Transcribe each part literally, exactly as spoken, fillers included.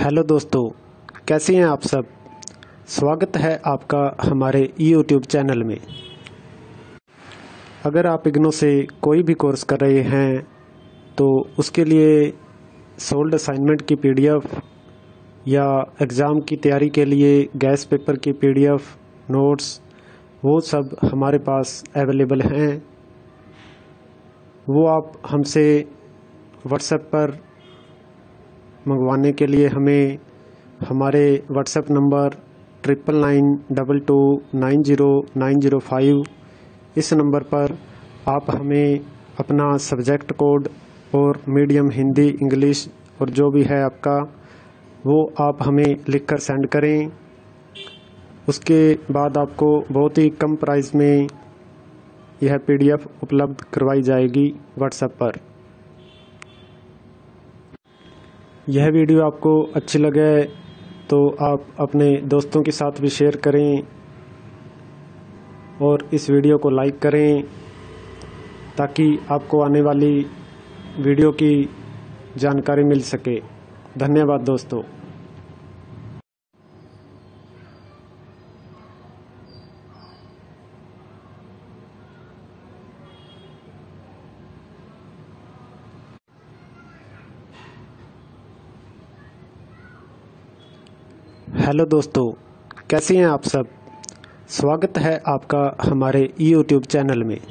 Hello दोस्तों, कैसे हैं आप सब। स्वागत है आपका हमारे यूट्यूब चैनल में। अगर आप इग्नो से कोई भी कोर्स कर रहे हैं तो उसके लिए सोल्ड असाइनमेंट की पीडीएफ या एग्ज़ाम की तैयारी के लिए गैस पेपर की पीडीएफ, नोट्स, वो सब हमारे पास अवेलेबल हैं। वो आप हमसे व्हाट्सएप पर मंगवाने के लिए हमें हमारे WhatsApp number triple nine double two nine zero nine zero five इस नंबर पर आप हमें अपना सब्जेक्ट कोड और मीडियम हिंदी, इंग्लिश और जो भी है आपका वो आप हमें लिखकर सेंड करें। उसके बाद आपको बहुत ही कम प्राइस में यह पीडीएफ उपलब्ध करवाई जाएगी व्हाट्सएप पर। यह वीडियो आपको अच्छी लगे तो आप अपने दोस्तों के साथ भी शेयर करें और इस वीडियो को लाइक करें ताकि आपको आने वाली वीडियो की जानकारी मिल सके। धन्यवाद दोस्तों। हेलो दोस्तों, कैसे हैं आप सब। स्वागत है आपका हमारे यूट्यूब चैनल में।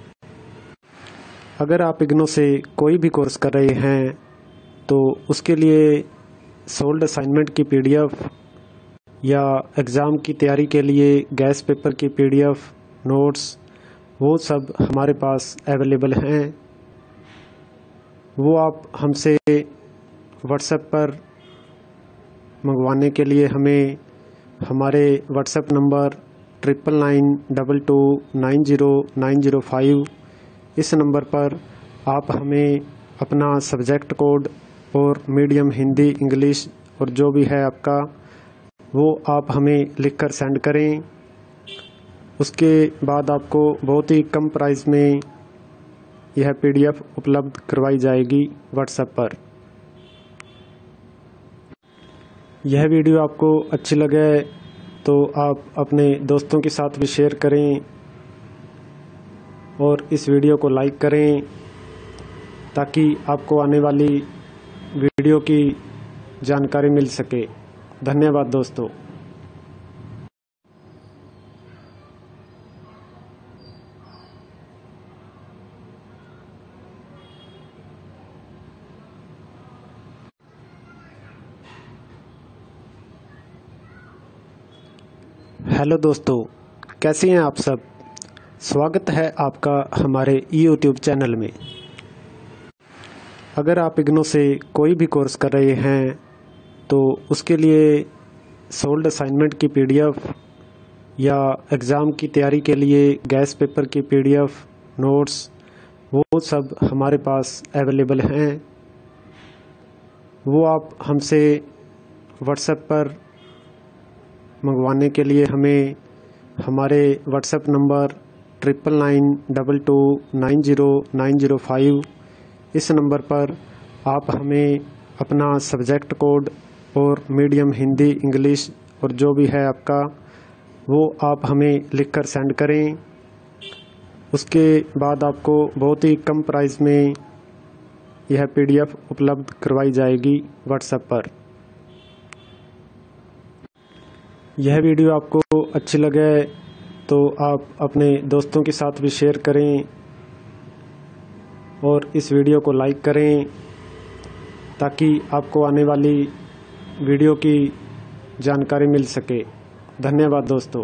अगर आप इग्नो से कोई भी कोर्स कर रहे हैं तो उसके लिए सोल्ड असाइनमेंट की पीडीएफ या एग्ज़ाम की तैयारी के लिए गैस पेपर की पीडीएफ, नोट्स, वो सब हमारे पास अवेलेबल हैं। वो आप हमसे व्हाट्सएप पर मंगवाने के लिए हमें हमारे WhatsApp number triple nine double two nine zero nine zero five इस नंबर पर आप हमें अपना सब्जेक्ट कोड और मीडियम हिंदी, इंग्लिश और जो भी है आपका वो आप हमें लिखकर सेंड करें। उसके बाद आपको बहुत ही कम प्राइस में यह पीडीएफ उपलब्ध करवाई जाएगी व्हाट्सएप पर। यह वीडियो आपको अच्छी लगे तो आप अपने दोस्तों के साथ भी शेयर करें और इस वीडियो को लाइक करें ताकि आपको आने वाली वीडियो की जानकारी मिल सके। धन्यवाद दोस्तों। हेलो दोस्तों, कैसे हैं आप सब। स्वागत है आपका हमारे यूट्यूब चैनल में। अगर आप इग्नो से कोई भी कोर्स कर रहे हैं तो उसके लिए सोल्ड असाइनमेंट की पीडीएफ या एग्ज़ाम की तैयारी के लिए गैस पेपर की पीडीएफ, नोट्स, वो सब हमारे पास अवेलेबल हैं। वो आप हमसे व्हाट्सएप पर मंगवाने के लिए हमें हमारे WhatsApp number triple nine double two nine zero nine zero five इस नंबर पर आप हमें अपना सब्जेक्ट कोड और मीडियम हिंदी, इंग्लिश और जो भी है आपका वो आप हमें लिखकर सेंड करें। उसके बाद आपको बहुत ही कम प्राइस में यह पीडीएफ उपलब्ध करवाई जाएगी व्हाट्सएप पर। यह वीडियो आपको अच्छी लगे तो आप अपने दोस्तों के साथ भी शेयर करें और इस वीडियो को लाइक करें ताकि आपको आने वाली वीडियो की जानकारी मिल सके। धन्यवाद दोस्तों।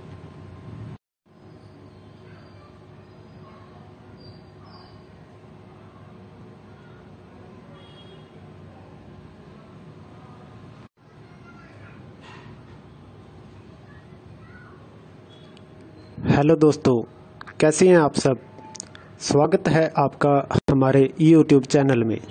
हेलो दोस्तों, कैसे हैं आप सब। स्वागत है आपका हमारे यूट्यूब चैनल में।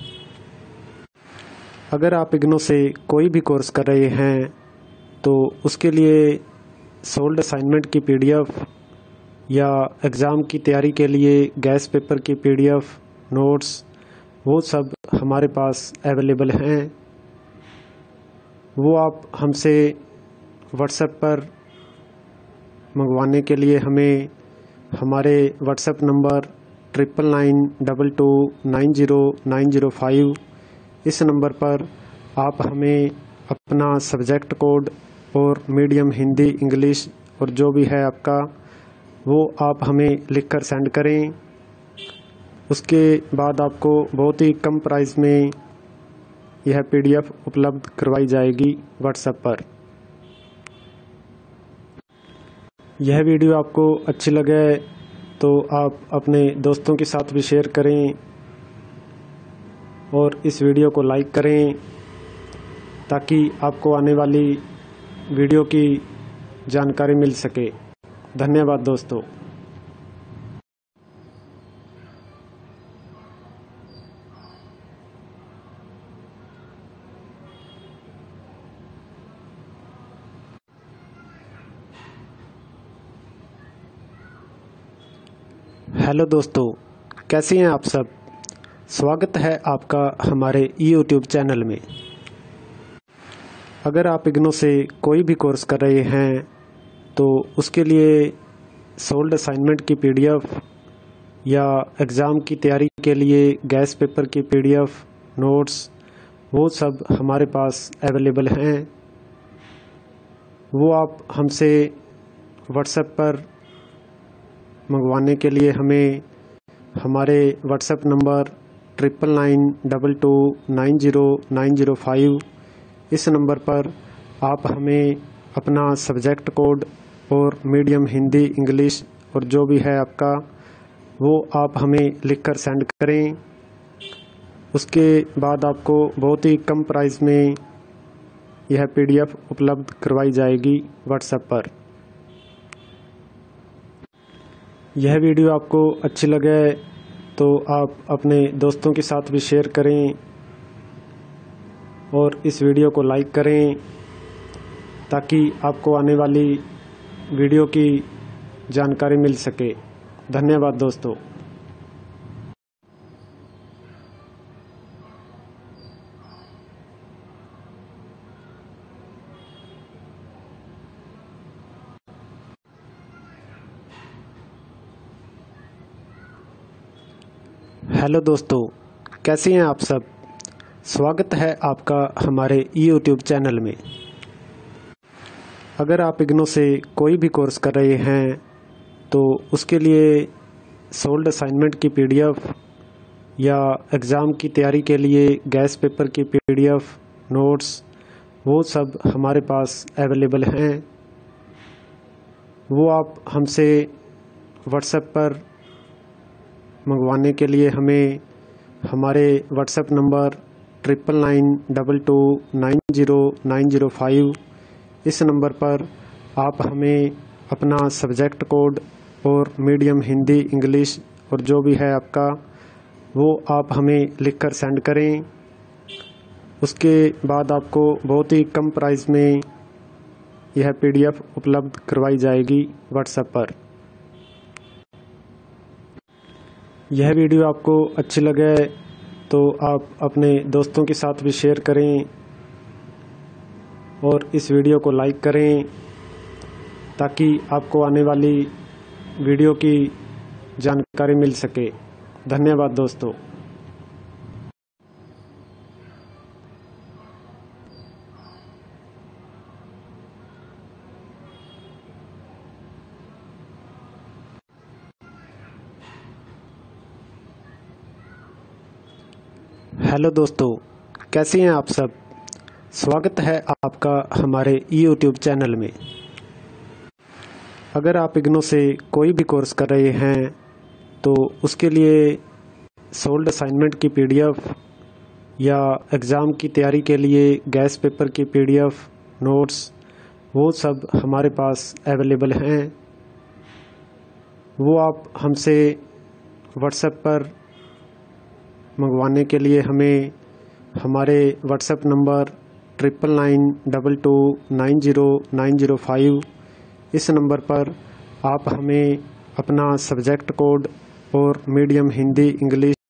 अगर आप इग्नो से कोई भी कोर्स कर रहे हैं तो उसके लिए सोल्ड असाइनमेंट की पीडीएफ या एग्ज़ाम की तैयारी के लिए गैस पेपर की पीडीएफ, नोट्स, वो सब हमारे पास अवेलेबल हैं। वो आप हमसे व्हाट्सएप पर मंगवाने के लिए हमें हमारे WhatsApp number triple nine double two nine zero nine zero five इस नंबर पर आप हमें अपना सब्जेक्ट कोड और मीडियम हिंदी इंग्लिश और जो भी है आपका वो आप हमें लिखकर सेंड करें। उसके बाद आपको बहुत ही कम प्राइस में यह पीडीएफ उपलब्ध करवाई जाएगी व्हाट्सएप पर। यह वीडियो आपको अच्छी लगे तो आप अपने दोस्तों के साथ भी शेयर करें और इस वीडियो को लाइक करें ताकि आपको आने वाली वीडियो की जानकारी मिल सके। धन्यवाद दोस्तों। हेलो दोस्तों, कैसे हैं आप सब। स्वागत है आपका हमारे यूट्यूब चैनल में। अगर आप इग्नो से कोई भी कोर्स कर रहे हैं तो उसके लिए सोल्ड असाइनमेंट की पीडीएफ या एग्ज़ाम की तैयारी के लिए गैस पेपर की पीडीएफ, नोट्स, वो सब हमारे पास अवेलेबल हैं। वो आप हमसे व्हाट्सएप पर मंगवाने के लिए हमें हमारे WhatsApp number triple nine double two nine zero nine zero five इस नंबर पर आप हमें अपना सब्जेक्ट कोड और मीडियम हिंदी इंग्लिश और जो भी है आपका वो आप हमें लिखकर सेंड करें। उसके बाद आपको बहुत ही कम प्राइस में यह पीडीएफ उपलब्ध करवाई जाएगी व्हाट्सएप पर। यह वीडियो आपको अच्छी लगे तो आप अपने दोस्तों के साथ भी शेयर करें और इस वीडियो को लाइक करें ताकि आपको आने वाली वीडियो की जानकारी मिल सके। धन्यवाद दोस्तों। हेलो दोस्तों, कैसे हैं आप सब। स्वागत है आपका हमारे यूट्यूब चैनल में। अगर आप इग्नो से कोई भी कोर्स कर रहे हैं तो उसके लिए सोल्ड असाइनमेंट की पीडीएफ या एग्ज़ाम की तैयारी के लिए गैस पेपर की पीडीएफ, नोट्स, वो सब हमारे पास अवेलेबल हैं। वो आप हमसे व्हाट्सएप पर मंगवाने के लिए हमें हमारे WhatsApp number triple nine double two nine zero nine zero five इस नंबर पर आप हमें अपना सब्जेक्ट कोड और मीडियम हिंदी इंग्लिश और जो भी है आपका वो आप हमें लिखकर सेंड करें। उसके बाद आपको बहुत ही कम प्राइस में यह पीडीएफ उपलब्ध करवाई जाएगी व्हाट्सएप पर। यह वीडियो आपको अच्छी लगे तो आप अपने दोस्तों के साथ भी शेयर करें और इस वीडियो को लाइक करें ताकि आपको आने वाली वीडियो की जानकारी मिल सके। धन्यवाद दोस्तों। हेलो दोस्तों, कैसे हैं आप सब। स्वागत है आपका हमारे यूट्यूब चैनल में। अगर आप इग्नो से कोई भी कोर्स कर रहे हैं तो उसके लिए सोल्ड असाइनमेंट की पीडीएफ या एग्ज़ाम की तैयारी के लिए गैस पेपर की पीडीएफ, नोट्स, वो सब हमारे पास अवेलेबल हैं। वो आप हमसे व्हाट्सएप पर मंगवाने के लिए हमें हमारे WhatsApp number triple nine double two nine zero nine zero five इस नंबर पर आप हमें अपना सब्जेक्ट कोड और मीडियम हिंदी इंग्लिश